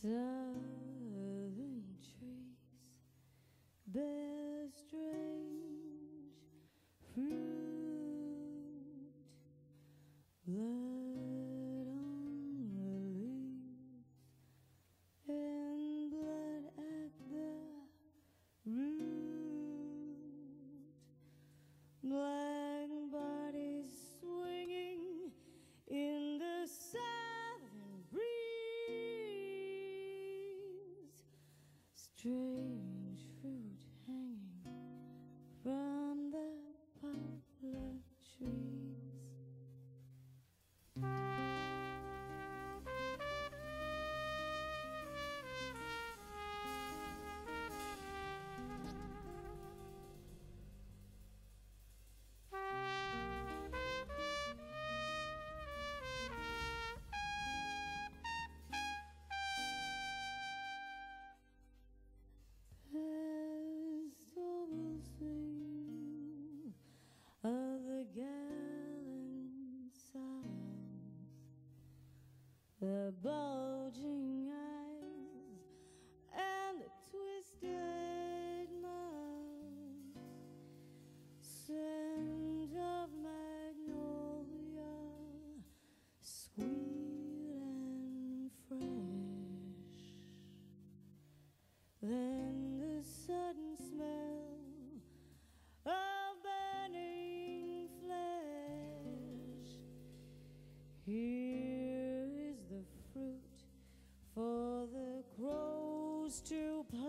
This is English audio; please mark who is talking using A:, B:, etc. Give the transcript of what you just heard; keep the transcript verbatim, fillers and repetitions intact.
A: Southern trees bear strange fruit, blood on the leaves and blood at the root. Black bodies swinging in the southern breeze, strange fruit hanging from the poplar trees. Festival swing of the gallant South, the bulging eyes and the twisted mouth, scent of magnolia, sweet and fresh. Then the sudden smell of burning flesh. Here is the fruit for the crows to pluck.